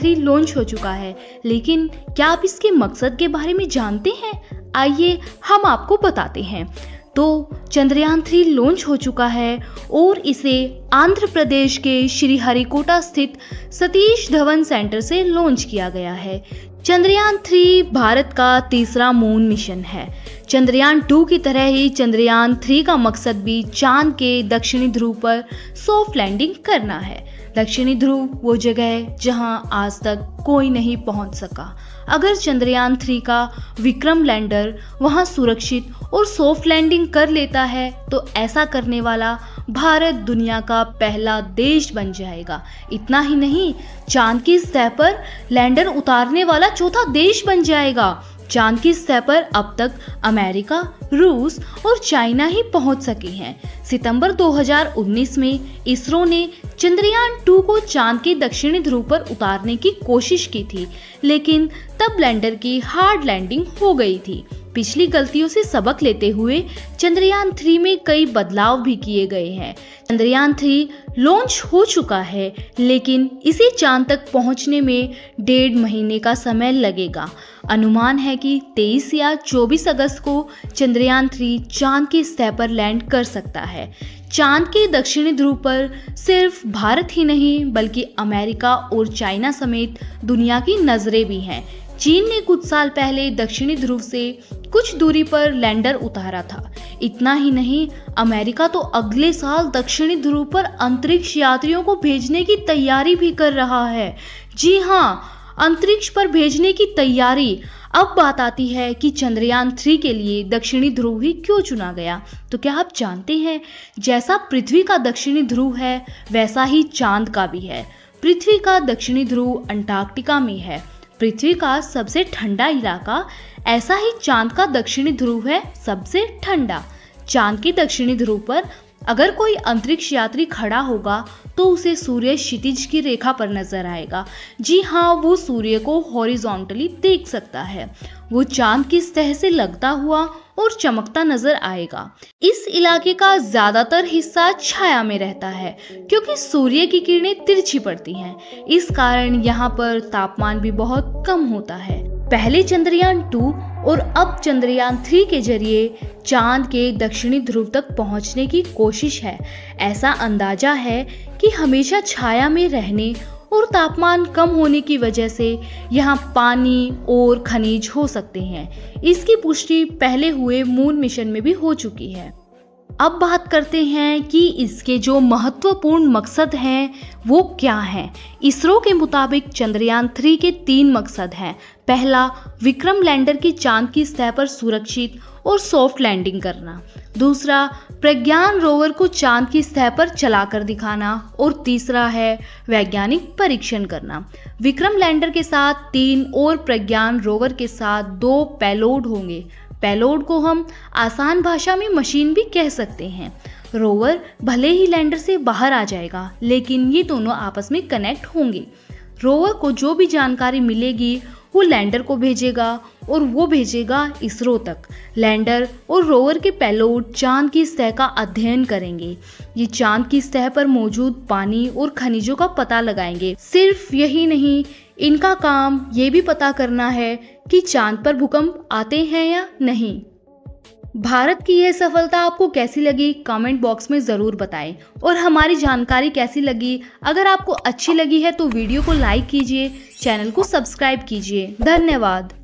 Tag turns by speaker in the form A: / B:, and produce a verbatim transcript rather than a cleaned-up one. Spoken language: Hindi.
A: थ्री लॉन्च हो चुका है, लेकिन क्या आप इसके मकसद के बारे में जानते हैं? आइए हम आपको बताते हैं। तो चंद्रयान थ्री लॉन्च हो चुका है और इसे आंध्र प्रदेश के श्रीहरिकोटा स्थित सतीश धवन सेंटर से लॉन्च किया गया है। चंद्रयान थ्री भारत का तीसरा मून मिशन है। चंद्रयान टू की तरह ही चंद्रयान थ्री का मकसद भी चांद के दक्षिणी ध्रुव पर सॉफ्ट लैंडिंग करना है। दक्षिणी ध्रुव वो जगह है जहां आज तक कोई नहीं पहुंच सका। अगर चंद्रयान थ्री का विक्रम लैंडर वहां सुरक्षित और सॉफ्ट लैंडिंग कर लेता है तो ऐसा करने वाला भारत दुनिया का पहला देश बन जाएगा। इतना ही नहीं, चांद की सतह पर लैंडर उतारने वाला चौथा देश बन जाएगा। चांद की सतह पर अब तक अमेरिका, रूस और चाइना ही पहुंच सके हैं। सितंबर दो हज़ार उन्नीस में इसरो ने चंद्रयान टू को चांद के दक्षिणी ध्रुव पर उतारने की कोशिश की थी, लेकिन तब लैंडर की हार्ड लैंडिंग हो गई थी। पिछली गलतियों से सबक लेते हुए चंद्रयान थ्री में कई बदलाव भी किए गए हैं। चंद्रयान थ्री लॉन्च हो चुका है, लेकिन इसे चांद तक पहुंचने में डेढ़ महीने का समय लगेगा। अनुमान है कि तेईस या चौबीस अगस्त को चंद्रयान थ्री चांद की सतह पर लैंड कर सकता है। चांद के दक्षिणी ध्रुव पर सिर्फ भारत ही नहीं बल्कि अमेरिका और चाइना समेत दुनिया की नजरें भी हैं। चीन ने कुछ साल पहले दक्षिणी ध्रुव से कुछ दूरी पर लैंडर उतारा था। इतना ही नहीं, अमेरिका तो अगले साल दक्षिणी ध्रुव पर अंतरिक्ष यात्रियों को भेजने की तैयारी भी कर रहा है। जी हाँ, अंतरिक्ष पर भेजने की तैयारी। अब बात आती है कि चंद्रयान थ्री के लिए दक्षिणी ध्रुव ही क्यों चुना गया। तो क्या आप जानते हैं, जैसा पृथ्वी का दक्षिणी ध्रुव है वैसा ही चांद का भी है। पृथ्वी का दक्षिणी ध्रुव अंटार्कटिका में है, पृथ्वी का सबसे ठंडा इलाका। ऐसा ही चांद का दक्षिणी ध्रुव है सबसे ठंडा। चांद के दक्षिणी ध्रुव पर अगर कोई अंतरिक्ष यात्री खड़ा होगा तो उसे सूर्य क्षितिज की रेखा पर नजर आएगा। जी हाँ, वो सूर्य को हॉरिजॉन्टली देख सकता है। वो चांद की सतह से लगता हुआ और चमकता नजर आएगा। इस इलाके का ज्यादातर हिस्सा छाया में रहता है क्योंकि सूर्य की किरणें तिरछी पड़ती हैं। इस कारण यहाँ पर तापमान भी बहुत कम होता है। पहले चंद्रयान टू और अब चंद्रयान थ्री के जरिए चांद के दक्षिणी ध्रुव तक पहुंचने की कोशिश है। ऐसा अंदाजा है कि हमेशा छाया में रहने और तापमान कम होने की वजह से यहाँ पानी और खनिज हो सकते हैं। इसकी पुष्टि पहले हुए मून मिशन में भी हो चुकी है। अब बात करते हैं कि इसके जो महत्वपूर्ण मकसद हैं वो क्या हैं। इसरो के मुताबिक चंद्रयान थ्री के तीन मकसद हैं। पहला, विक्रम लैंडर की चांद की सतह पर सुरक्षित और सॉफ्ट लैंडिंग करना। दूसरा, प्रज्ञान रोवर को चांद की सतह पर चलाकर दिखाना। और तीसरा है वैज्ञानिक परीक्षण करना। विक्रम लैंडर के साथ तीन और प्रज्ञान रोवर के साथ दो पेलोड होंगे। पेलोड को हम आसान भाषा में मशीन भी कह सकते हैं। रोवर भले ही लैंडर से बाहर आ जाएगा, लेकिन ये दोनों आपस में कनेक्ट होंगे। रोवर को जो भी जानकारी मिलेगी वो लैंडर को भेजेगा और वो भेजेगा इसरो तक। लैंडर और रोवर के पेलोड चांद की सतह का अध्ययन करेंगे। ये चांद की सतह पर मौजूद पानी और खनिजों का पता लगाएंगे। सिर्फ यही नहीं, इनका काम ये भी पता करना है कि चांद पर भूकंप आते हैं या नहीं। भारत की यह सफलता आपको कैसी लगी कमेंट बॉक्स में ज़रूर बताएं। और हमारी जानकारी कैसी लगी, अगर आपको अच्छी लगी है तो वीडियो को लाइक कीजिए, चैनल को सब्सक्राइब कीजिए। धन्यवाद।